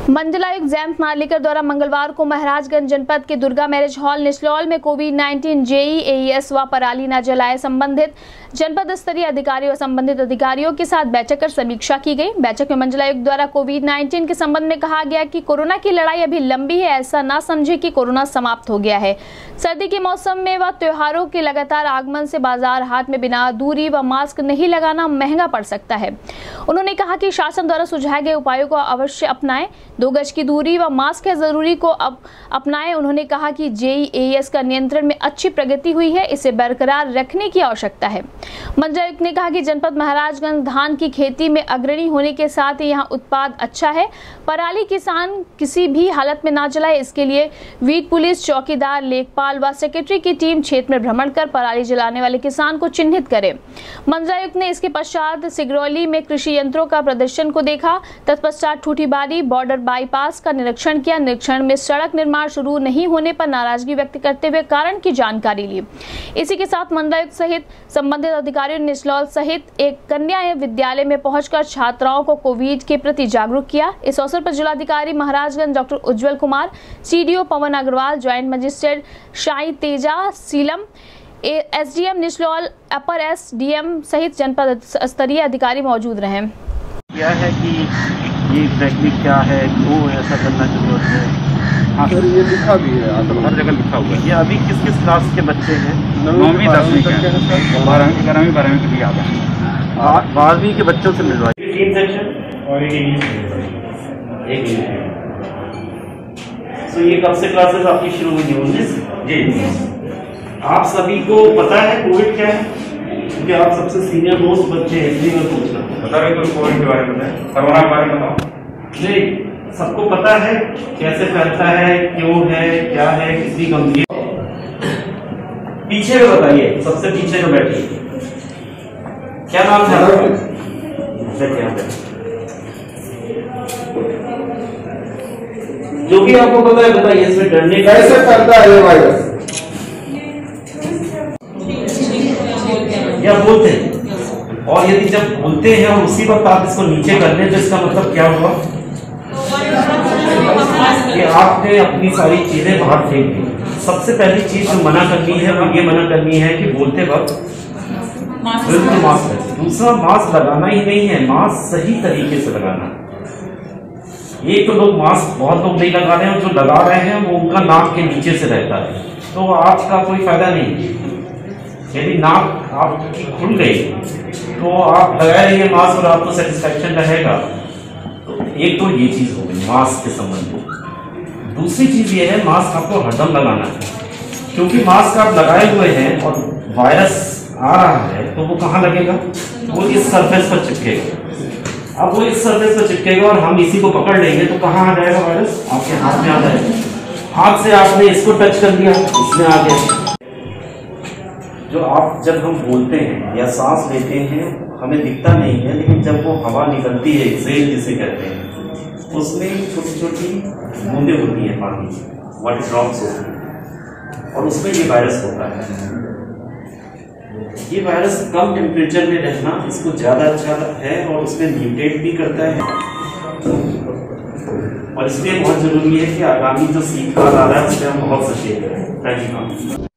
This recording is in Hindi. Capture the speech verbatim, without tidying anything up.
मंडलायुक्त जयंत नार्लिकर द्वारा मंगलवार को महाराजगंज जनपद के दुर्गा मैरिज हॉल निचलौल में कोविड उन्नीस जेई एईएस व पराली न जलाए संबंधित जनपद स्तरीय अधिकारियों और संबंधित अधिकारियों के साथ बैठक कर समीक्षा की गई। बैठक में मंडलायुक्त द्वारा कोविड उन्नीस के संबंध में कहा गया कि कोरोना की लड़ाई अभी लंबी है, ऐसा ना समझे कि कोरोना समाप्त हो गया है। सर्दी के मौसम में व त्योहारों के लगातार आगमन से बाजार हाट में बिना दूरी व मास्क नहीं लगाना महंगा पड़ सकता है। उन्होंने कहा कि शासन द्वारा सुझाए गए उपायों को अवश्य अपनाएं, दो गज की दूरी व मास्क है जरूरी को अब अपनाएं। उन्होंने कहा कि जेई एईएस का नियंत्रण में अच्छी प्रगति हुई है, इसे बरकरार रखने की आवश्यकता है। मंडलायुक्त ने कहा कि जनपद महाराजगंज धान की खेती में अग्रणी होने के साथ ही यहाँ उत्पाद अच्छा है। पराली किसान किसी भी हालत में ना जलाए, इसके लिए वीट पुलिस, चौकीदार, लेखपाल व सेक्रेटरी की टीम क्षेत्र में भ्रमण कर पराली जलाने वाले किसान को चिन्हित करे। मंडलायुक्त ने इसके पश्चात सिगरौली में कृषि यंत्रों का प्रदर्शन को देखा। तत्पश्चात ठूठीबारी बॉर्डर बाईपास का निरीक्षण किया। निरीक्षण में सड़क निर्माण शुरू नहीं होने पर नाराजगी व्यक्त करते हुए कारण की जानकारी ली। इसी के साथ मंडलायुक्त सहित संबंधित अधिकारियों ने निचलौल सहित एक कन्या विद्यालय में पहुंचकर छात्राओं को कोविड के प्रति जागरूक किया। इस अवसर पर जिलाधिकारी Maharajganj doctor Ujjwal Kumar, CDO Pawan Agarwal, joint magistrate Shahi Teja Seelam, SDM Nichlaul, अपर एसडीएम सहित जनपद स्तरीय अधिकारी मौजूद रहे। क्या है कि ये एग्जैक्टली क्या है, क्यों ऐसा करना जरूरत है? हाँ सर, ये लिखा भी है, हर जगह लिखा हुआ है। ये अभी किस किस क्लास के बच्चे हैं? नौवीं दसवीं के हैं सर, बारहवीं ग्यारहवीं बारहवीं के भी आ गए। बारहवीं के बच्चों से मिलवाइए। तीन सेक्शन और एक इंग्लिश। तो ये कब से क्लासेस आपकी शुरू हुई है? उन्नीस जी। आप सभी को पता है कोविड क्या है? क्योंकि आप सबसे सीनियर मोस्ट बच्चे हैं, इसलिए मैं पूछ रहा हूँ। बता रहे तो कोविड के बारे में बताएं, कोरोना के बारे में बताओ। नहीं, सबको पता है कैसे फैलता है, क्यों है, क्या है, कितनी गंभीर। पीछे में बताइए, सबसे पीछे जो बैठी क्या नाम है? जो भी आपको पता है बताइए, इसमें डरने का कैसे फैलता है ये वायरस? या बोलते हैं, और यदि जब बोलते हैं और उसी वक्त आप इसको नीचे कर लें तो इसका मतलब क्या हुआ कि आपने अपनी सारी चीजें बाहर फेंक दी। सबसे पहली चीज जो मना करनी है वो ये मना करनी है कि बोलते वक्त बिल्कुल मास्क लगाए। दूसरा, मास्क लगाना ही नहीं है, मास्क सही तरीके से लगाना। एक तो लोग मास्क बहुत लोग नहीं लगा रहे हैं, और जो लगा रहे हैं वो उनका नाक के नीचे से रहता है, तो आज का कोई फायदा नहीं। यदि नाक आपकी खुल गई तो आप लगाए रहिए मास्क और आपको सेटिस्फेक्शन रहेगा। तो एक तो ये चीज हो गई मास्क के संबंध में। दूसरी चीज ये है, मास्क आपको हरदम लगाना है, क्योंकि मास्क आप लगाए हुए हैं और वायरस आ रहा है तो वो कहाँ लगेगा? वो इस सरफेस पर चिपकेगा। अब वो इस सरफेस पर चिपकेगा और हम इसी को पकड़ लेंगे तो कहाँ आ जाएगा वायरस? आपके हाथ में आ जाएगा। हाथ से आपने इसको टच कर दिया, इसमें आ गया। जो आप जब हम बोलते हैं या सांस लेते हैं हमें दिखता नहीं है, लेकिन जब वो हवा निकलती है, एक्सेल जिसे कहते हैं, उसमें छोटी छोटी बूंदें होती हैं पानी, वाटर ड्रॉप्स होती हैं, और उसमें ये वायरस होता है। ये वायरस कम टेम्परेचर में रहना इसको ज्यादा अच्छा है और उसमें म्यूटेट भी करता है, और इसलिए बहुत जरूरी है कि आगामी जो शीतकाल आ रहा है उसमें हम बहुत सचेत रहें। Thank you.